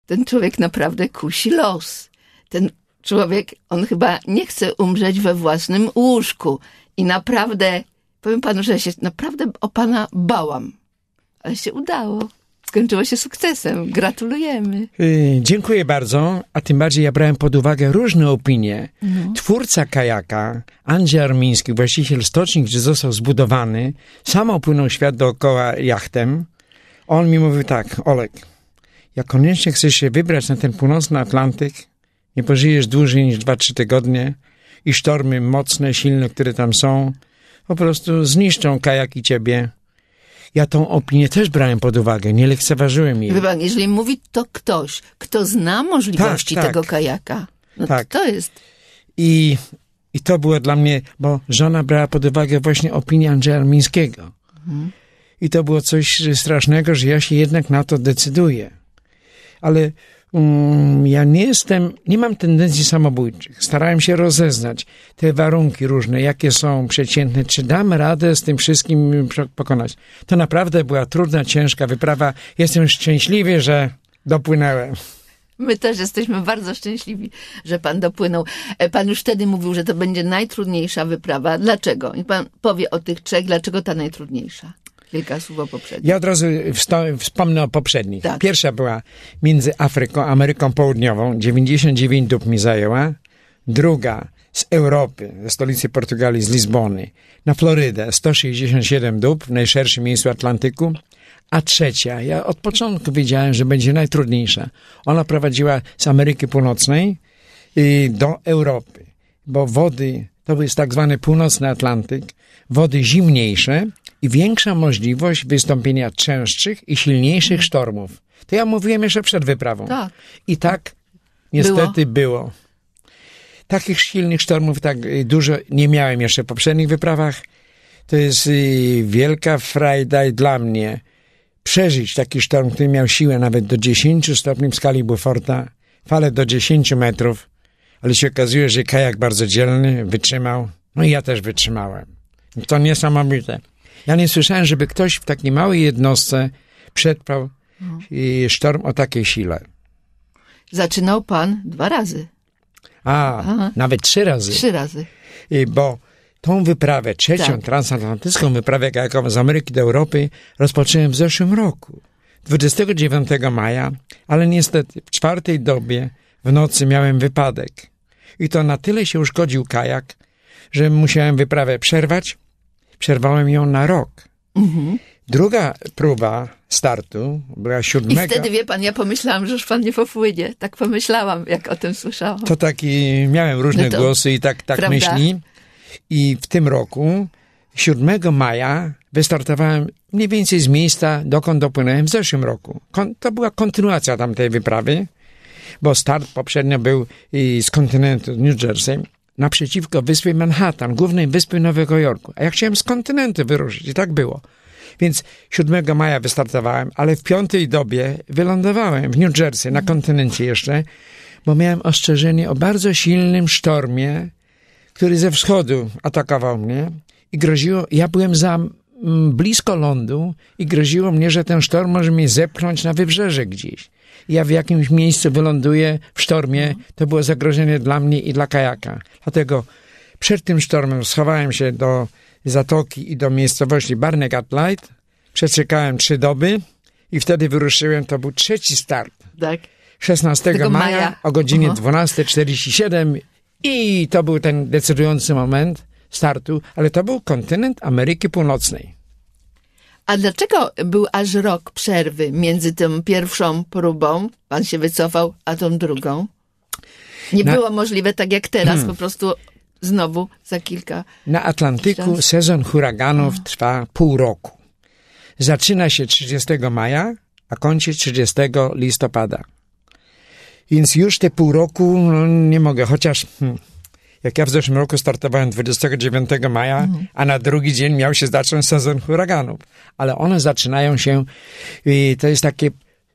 ten człowiek naprawdę kusi los. Ten człowiek, on chyba nie chce umrzeć we własnym łóżku. I naprawdę, powiem panu, że ja się naprawdę o pana bałam. Ale się udało. Skończyło się sukcesem. Gratulujemy. Dziękuję bardzo, a tym bardziej ja brałem pod uwagę różne opinie. Twórca kajaka, Andrzej Armiński, właściciel stoczni, gdzie został zbudowany, sam opłynął świat dookoła jachtem. On mi mówił tak: Olek, jak koniecznie chcesz się wybrać na ten północny Atlantyk, nie pożyjesz dłużej niż 2-3 tygodnie i sztormy mocne, silne, które tam są, po prostu zniszczą kajak i ciebie. Ja tą opinię też brałem pod uwagę, nie lekceważyłem jej. Wie pan, jeżeli mówi to ktoś, kto zna możliwości tego kajaka, no tak. To jest... I to było dla mnie, bo żona brała pod uwagę właśnie opinię Andrzeja Armińskiego. I to było coś strasznego, że ja się jednak na to decyduję. Ale ja nie mam tendencji samobójczych. Starałem się rozeznać te warunki różne, jakie są przeciętne, czy dam radę z tym wszystkim pokonać. To naprawdę była trudna, ciężka wyprawa. Jestem szczęśliwy, że dopłynąłem. My też jesteśmy bardzo szczęśliwi, że pan dopłynął. Pan już wtedy mówił, że to będzie najtrudniejsza wyprawa. Dlaczego? I pan powie o tych 3, dlaczego ta najtrudniejsza? Kilka słów o poprzednich. Ja od razu wspomnę o poprzednich. Tak. Pierwsza była między Afryką a Ameryką Południową. 99 dób mi zajęła. Druga z Europy, ze stolicy Portugalii, z Lizbony, na Florydę. 167 dób, w najszerszym miejscu Atlantyku. A trzecia, ja od początku wiedziałem, że będzie najtrudniejsza. Ona prowadziła z Ameryki Północnej do Europy. Bo wody, to jest tak zwany północny Atlantyk, wody zimniejsze i większa możliwość wystąpienia częstszych i silniejszych sztormów. To ja mówiłem jeszcze przed wyprawą. Tak. I tak niestety było. Takich silnych sztormów tak dużo nie miałem jeszcze w poprzednich wyprawach. To jest wielka frajda dla mnie przeżyć taki sztorm, który miał siłę nawet do 10 stopni w skali Beauforta, fale do 10 metrów, ale się okazuje, że kajak bardzo dzielny, wytrzymał. No i ja też wytrzymałem. To niesamowite. Ja nie słyszałem, żeby ktoś w takiej małej jednostce przetrwał sztorm o takiej sile. Zaczynał pan 2 razy. Nawet 3 razy. 3 razy. Bo tą wyprawę, trzecią transatlantycką wyprawę kajakową z Ameryki do Europy rozpocząłem w zeszłym roku. 29 maja, ale niestety w 4 dobie w nocy miałem wypadek. I to na tyle się uszkodził kajak, że musiałem wyprawę przerwać. Przerwałem ją na rok. Druga próba startu była 7. I wtedy, wie pan, ja pomyślałam, że już pan nie popłynie. Tak pomyślałam, jak o tym słyszałam. To taki, miałem różne głosy i tak myśli. I w tym roku, 7 maja, wystartowałem mniej więcej z miejsca, dokąd dopłynąłem w zeszłym roku. To była kontynuacja tamtej wyprawy, bo start poprzednio był z kontynentu New Jersey, naprzeciwko wyspy Manhattan, głównej wyspy Nowego Jorku. A ja chciałem z kontynentu wyruszyć i tak było. Więc 7 maja wystartowałem, ale w 5 dobie wylądowałem w New Jersey, na kontynencie jeszcze, bo miałem ostrzeżenie o bardzo silnym sztormie, który ze wschodu atakował mnie i groziło, ja byłem blisko lądu i groziło mnie, że ten sztorm może mnie zepchnąć na wybrzeże gdzieś. Ja w jakimś miejscu wyląduję w sztormie, to było zagrożenie dla mnie i dla kajaka. Dlatego przed tym sztormem schowałem się do zatoki i do miejscowości Barnegat Light, przeczekałem 3 doby i wtedy wyruszyłem, to był 3. start. Tak. 16 maja o godzinie 12:47 i to był ten decydujący moment startu, ale to był kontynent Ameryki Północnej. A dlaczego był aż rok przerwy między tą pierwszą próbą, pan się wycofał, a tą drugą? Nie było możliwe tak jak teraz, po prostu znowu za kilka... Na Atlantyku sezon huraganów trwa pół roku. Zaczyna się 30 maja, a kończy 30 listopada. Więc już te pół roku nie mogę, chociaż jak ja w zeszłym roku startowałem 29 maja, a na drugi dzień miał się zacząć sezon huraganów. Ale one zaczynają się, to jest takie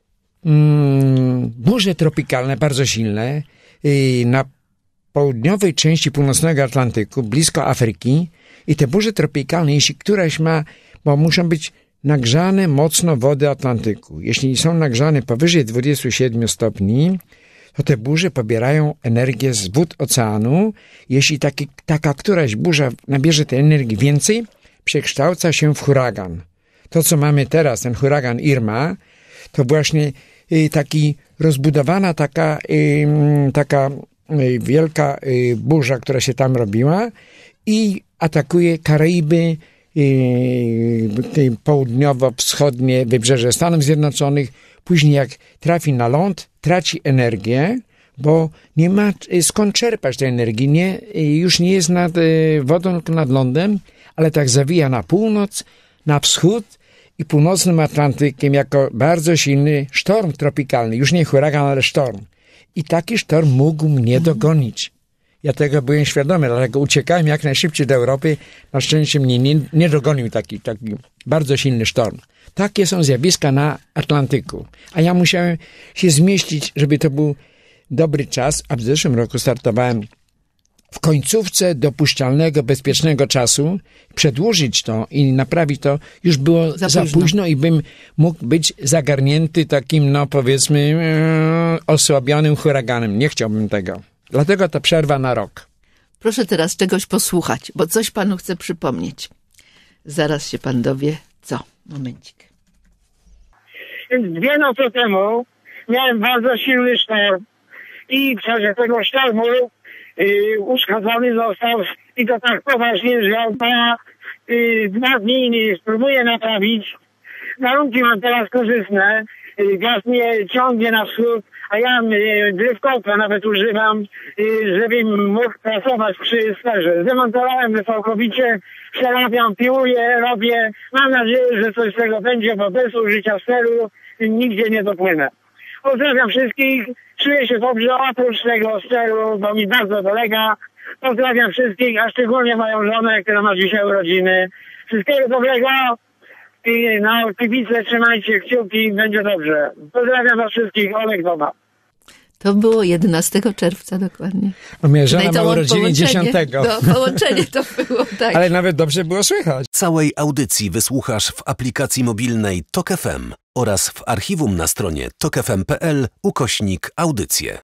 burze tropikalne, bardzo silne, na południowej części północnego Atlantyku, blisko Afryki. I te burze tropikalne, jeśli któraś ma, bo muszą być nagrzane mocno wody Atlantyku. Jeśli są nagrzane powyżej 27 stopni, to te burze pobierają energię z wód oceanu. Jeśli taka któraś burza nabierze tej energii więcej, przekształca się w huragan. To, co mamy teraz, ten huragan Irma, to właśnie taki rozbudowana taka wielka burza, która się tam robiła i atakuje Karaiby, południowo-wschodnie wybrzeże Stanów Zjednoczonych. Później jak trafi na ląd, traci energię, bo nie ma skąd czerpać tej energii. Już nie jest nad wodą, tylko nad lądem, ale tak zawija na północ, na wschód i północnym Atlantykiem jako bardzo silny sztorm tropikalny. Już nie huragan, ale sztorm. I taki sztorm mógł mnie dogonić. Ja tego byłem świadomy, dlatego uciekałem jak najszybciej do Europy. Na szczęście mnie nie dogonił taki bardzo silny sztorm. Takie są zjawiska na Atlantyku. A ja musiałem się zmieścić, żeby to był dobry czas, a w zeszłym roku startowałem w końcówce dopuszczalnego, bezpiecznego czasu. Przedłużyć to i naprawić to już było za późno i bym mógł być zagarnięty takim, powiedzmy, osłabionym huraganem. Nie chciałbym tego. Dlatego ta przerwa na rok. Proszę teraz czegoś posłuchać, bo coś panu chcę przypomnieć. Zaraz się pan dowie, co. Momencik. 2 noce temu miałem bardzo silny sztorm i w czasie tego sztormu uszkodzony został i to tak poważnie, że on 2 dni spróbuję naprawić. Warunki mam teraz korzystne. Gaz mnie ciągnie na wschód, a ja drywkowca nawet używam, żebym mógł pracować przy sterze. Zdemontowałem całkowicie, przerabiam, piłuję, robię. Mam nadzieję, że coś z tego będzie, bo bez użycia steru nigdzie nie dopłynę. Pozdrawiam wszystkich, czuję się dobrze oprócz tego steru, bo mi bardzo dolega. Pozdrawiam wszystkich, a szczególnie moją żonę, która ma dzisiaj urodziny. Wszystkiego dobrego. I na kibice trzymajcie kciuki, będzie dobrze. Pozdrawiam was wszystkich, Olek Doba. To było 11 czerwca dokładnie. A moja żona ma urodziny 10. Połączenie to było, tak. Ale nawet dobrze było słychać. Całej audycji wysłuchasz w aplikacji mobilnej TOK FM oraz w archiwum na stronie tokfm.pl/audycje.